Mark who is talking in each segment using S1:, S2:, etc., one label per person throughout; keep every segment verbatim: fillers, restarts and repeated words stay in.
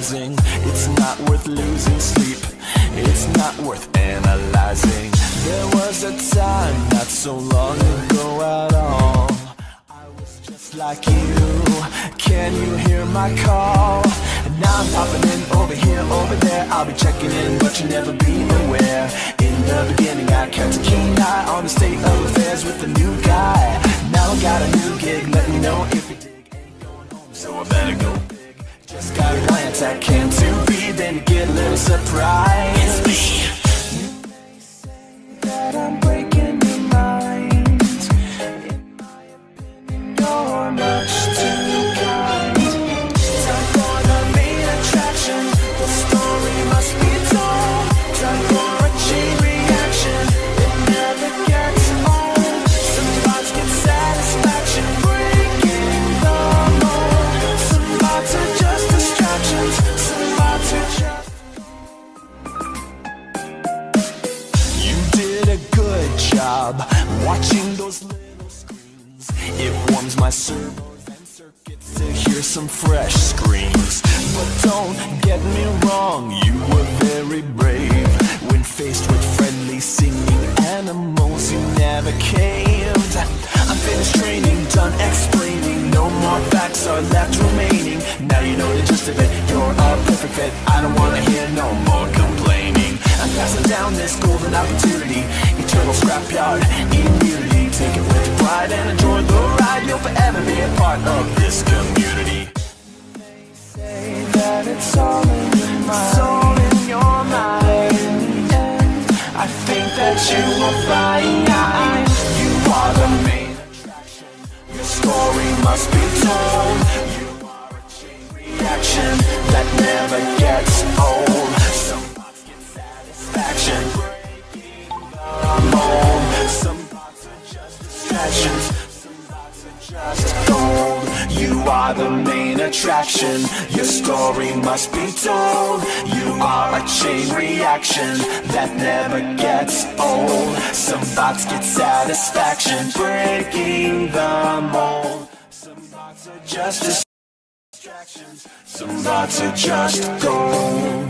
S1: realizing it's not worth losing sleep, it's not worth analyzing. There was a time not so long ago at all, I was just like you. Can you hear my call? And now I'm popping in over here, over there. I'll be checking in, but you'll never be aware. In the beginning I kept a keen eye on the state of affairs with the new guy. Now I got a new gig, let me know if you dig. Ain't going home, so I better go big. Just got a glance at can to be, then you get a little surprise. It's me. You may say that I'm breaking your mind. In my opinion, you're much too kind. Time for the main attraction, the story must be told. Time for a chain reaction, it never gets old. Some thoughts get satisfaction, breaking the mold. Some thoughts are just distractions, some thoughts are just... You did a good job watching those little screens. It warms my servos and circuits to hear some fresh screams. But don't get me wrong, you were very brave. When faced with friendly singing animals, you never caved. I'm finished training, done explaining. No more facts are left remaining. Now you know the gist of it, you're a perfect fit. I don't wanna hear no more complaining. I'm passing down this golden opportunity, eternal scrapyard immunity. Take it with pride and enjoy the ride. You'll forever be a part of this community. They say that it's all in your mind, it's all in your mind. And I think that you will find you are the main attraction. Your story must be told. You are a chain reaction that never gets old. Some thoughts get satisfaction, breaking the mold. Some thoughts are just distractions, some thoughts are just gold. You are the main attraction, your story must be told. You are a chain reaction that never gets old. Some thoughts get satisfaction, breaking the mold. Some thoughts are just distractions, some thoughts are just gold.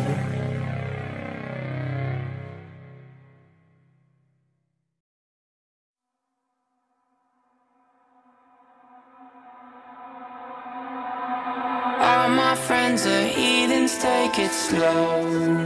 S2: All my friends are heathens, take it slow.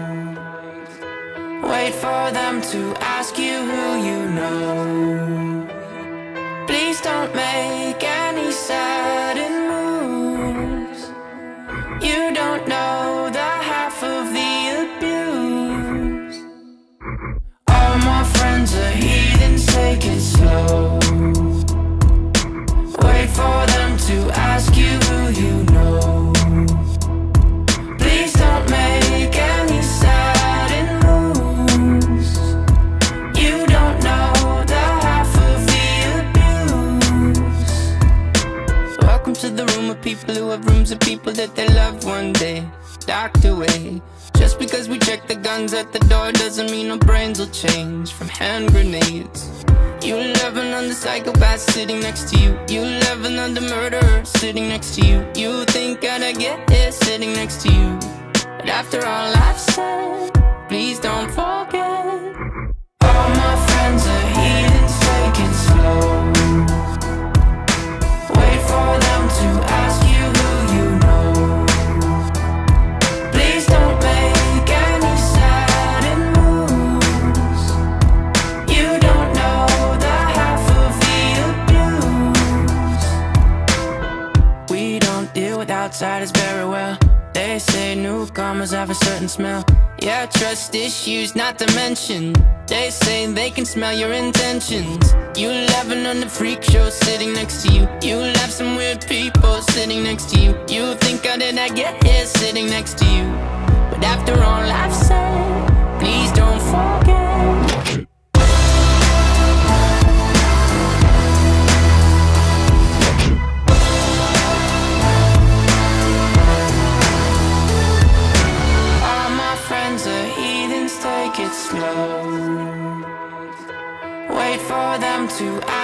S2: Wait for them to ask you who you know. Please don't make any sudden moves. You don't know the half of the abuse. All my friends are heathens, take it slow. Wait for them to ask you who you know. Please don't make any sudden moves. You don't know the half of the abuse. Welcome to the room of people who have rooms of people that they love one day docked away. Just because we check the guns at the door doesn't mean our brains will change from hand grenades. You love another psychopath sitting next to you. You love another murderer sitting next to you. You think I'd get here sitting next to you. But after all I've said, please don't forget. All my friends are heathens, take it slow. Wait for them to ask you who you know. Please don't make any sudden moves. You don't know the half of the abuse. We don't deal with outsiders very well. They say newcomers have a certain smell. Yeah, trust issues not to mention. They say they can smell your intentions. You laughing on the freak show sitting next to you. You laugh some weird people sitting next to you. You think how did I get here sitting next to you. But after all I've said, please don't forget. Take it slow. Wait for them to